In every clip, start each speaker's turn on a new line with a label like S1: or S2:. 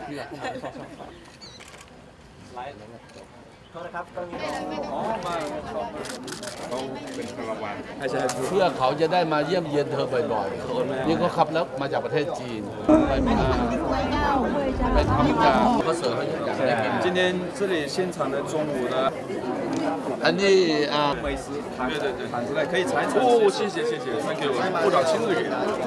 S1: นะครับ
S2: เขาเป็นคาราวาน
S3: เพื่อเขาจะได้มาเยี่ยมเยียนเธอบ่อยๆนี่เขาขับแล้วมาจากประเทศจีนไปทำการเขาเสิร์ฟให้ทุกอย่างได้กิน
S2: 今天这里现场的中午的
S3: อันนี้
S2: 美食喊出来可以尝一尝哦谢谢thank you 部长亲自给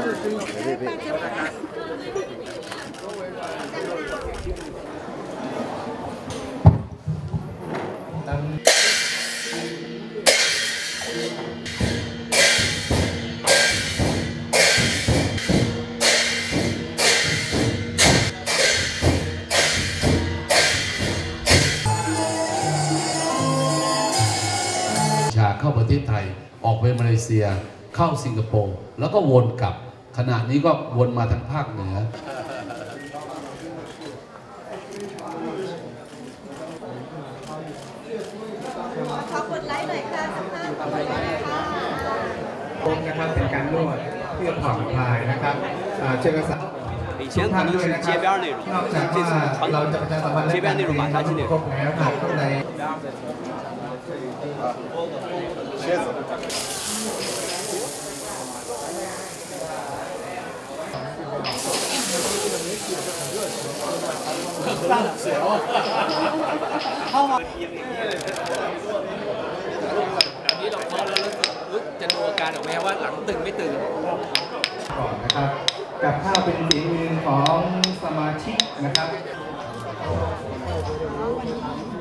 S3: เข้าประเทศไทยออกไปมาเลเซียเข้าสิงคโปร์แล้วก็วนกลับขณะนี้ก็วนมาทางภาคเหนือ
S4: ขอกดไลค์หน่อยค่ะสัมภาษณ์ต่อไปค่ะ
S1: นะครับเป็นการนวดเพื่อผ่อนคลายนะครับเชิญกษัตริย์
S5: 以前可能是街边那种，这次传统街边那种马杀鸡那种。
S2: 蝎子。
S5: อันนี้เราพอแล้วจะดูอาการออกไหมว่าหลังตึงไม่ตึง
S1: ก่อนนะครับกับข้าวเป็นฝีมือของสมาชิกนะครับ